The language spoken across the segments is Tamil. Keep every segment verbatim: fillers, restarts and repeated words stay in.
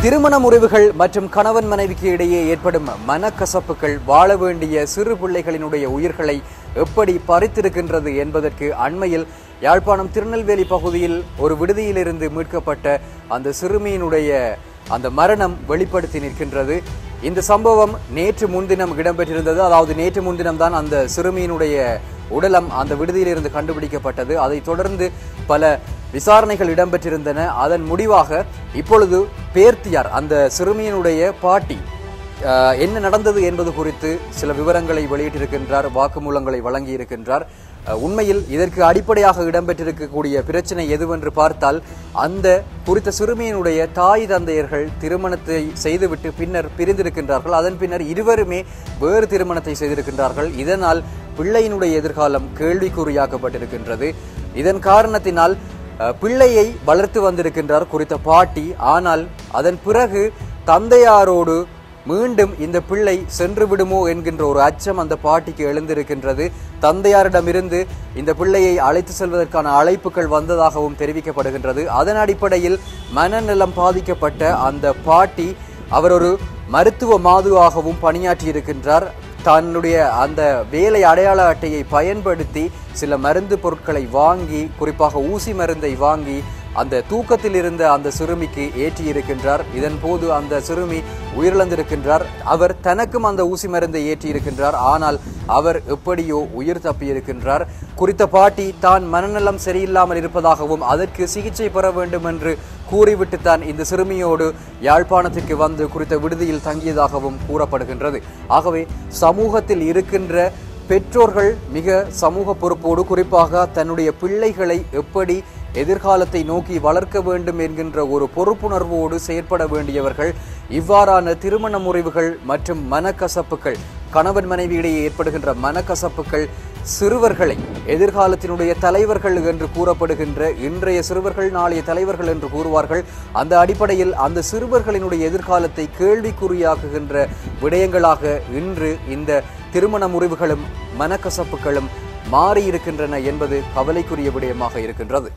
திருமண முறிவுகள் மற்றும் கணவன் மனைவிக்கு இடையே ஏற்படும் மனக்கசப்புகள் வாழ வேண்டிய சிறு பிள்ளைகளினுடைய உயிர்களை எப்படி பறித்திருக்கின்றது என்பதற்கு அண்மையில் யாழ்ப்பாணம் திருநெல்வேலி பகுதியில் ஒரு விடுதியிலிருந்து மீட்கப்பட்ட அந்த சிறுமியினுடைய அந்த மரணம் வெளிப்படுத்தி நிற்கின்றது. இந்த சம்பவம் நேற்று முன்தினம் இடம்பெற்றிருந்தது. அதாவது நேற்று முன்தினம் தான் அந்த சிறுமியினுடைய உடலம் அந்த விடுதியிலிருந்து கண்டுபிடிக்கப்பட்டது. அதைத் தொடர்ந்து பல விசாரணைகள் இடம்பெற்றிருந்தன. அதன் முடிவாக இப்பொழுது பேர்த்தியார் அந்த சிறுமியினுடைய பாட்டி என்ன நடந்தது என்பது குறித்து சில விவரங்களை வெளியிட்டிருக்கின்றார், வாக்குமூலங்களை வழங்கி இருக்கின்றார். உண்மையில் இதற்கு அடிப்படையாக இடம்பெற்றிருக்கக்கூடிய பிரச்சனை எதுவென்று பார்த்தால், அந்த குறித்த சிறுமியினுடைய தாய் தந்தையர்கள் திருமணத்தை செய்துவிட்டு பின்னர் பிரிந்திருக்கின்றார்கள். அதன் பின்னர் இருவருமே வேறு திருமணத்தை செய்திருக்கின்றார்கள். இதனால் பிள்ளையினுடைய எதிர்காலம் கேள்விக்குறியாக்கப்பட்டிருக்கின்றது. இதன் காரணத்தினால் பிள்ளையை வளர்த்து வந்திருக்கின்றார் குறித்த பாட்டி. ஆனால் அதன் பிறகு தந்தையாரோடு மீண்டும் இந்த பிள்ளை சென்று விடுமோ என்கின்ற ஒரு அச்சம் அந்த பாட்டிக்கு எழுந்திருக்கின்றது. தந்தையாரிடமிருந்து இந்த பிள்ளையை அழைத்து செல்வதற்கான அழைப்புகள் வந்ததாகவும் தெரிவிக்கப்படுகின்றது. அதன் அடிப்படையில் மனநலம் பாதிக்கப்பட்ட அந்த பாட்டி அவர் ஒரு மருத்துவ மாதுவாகவும் பணியாற்றி இருக்கின்றார். தன்னுடைய அந்த வேலை அடையாள அட்டையை பயன்படுத்தி சில மருந்து பொருட்களை வாங்கி, குறிப்பாக ஊசி மருந்தை வாங்கி அந்த தூக்கத்தில் இருந்த அந்த சிறுமிக்கு ஏற்றி இருக்கின்றார். இதன் போது அந்த சிறுமி உயிரிழந்திருக்கின்றார். அவர் தனக்கும் அந்த ஊசி மருந்தை ஏற்றி இருக்கின்றார். ஆனால் அவர் எப்படியோ உயிர் தப்பியிருக்கின்றார். குறித்த பாட்டி தான் மனநலம் சரியில்லாமல் இருப்பதாகவும் அதற்கு சிகிச்சை பெற வேண்டும் என்று கூறிவிட்டு தான் இந்த சிறுமியோடு யாழ்ப்பாணத்திற்கு வந்து குறித்த விடுதியில் தங்கியதாகவும் கூறப்படுகின்றது. ஆகவே சமூகத்தில் இருக்கின்ற பெற்றோர்கள் மிக சமூக பொறுப்போடு, குறிப்பாக தன்னுடைய பிள்ளைகளை எப்படி எதிர்காலத்தை நோக்கி வளர்க்க வேண்டும் என்கின்ற ஒரு பொறுப்புணர்வோடு செயற்பட வேண்டியவர்கள். இவ்வாறான திருமண முறிவுகள் மற்றும் மனக்கசப்புகள், கணவன் மனைவியிடையே ஏற்படுகின்ற மனக்கசப்புகள் சிறுவர்களை எதிர்காலத்தினுடைய தலைவர்கள் என்று கூறப்படுகின்ற இன்றைய சிறுவர்கள் நாளைய தலைவர்கள் என்று கூறுவார்கள். அந்த அடிப்படையில் அந்த சிறுவர்களினுடைய எதிர்காலத்தை கேள்விக்குறியாக்குகின்ற விடயங்களாக இன்று இந்த திருமண முறிவுகளும் மனக்கசப்புகளும் மாறியிருக்கின்றன என்பது கவலைக்குரிய விடயமாக இருக்கின்றது.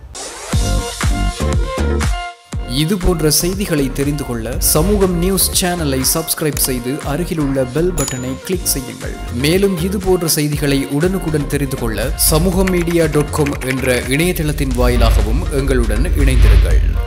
இது போன்ற செய்திகளை தெரிந்து கொள்ள சமூகம் நியூஸ் சேனலை சப்ஸ்கிரைப் செய்து அருகில் உள்ள பெல் பட்டனை கிளிக் செய்யுங்கள். மேலும் இது போன்ற செய்திகளை உடனுக்குடன் தெரிந்து கொள்ள சமூகம் மீடியா டாட் காம் என்ற இணையதளத்தின் வாயிலாகவும் எங்களுடன் இணைந்திருங்கள்.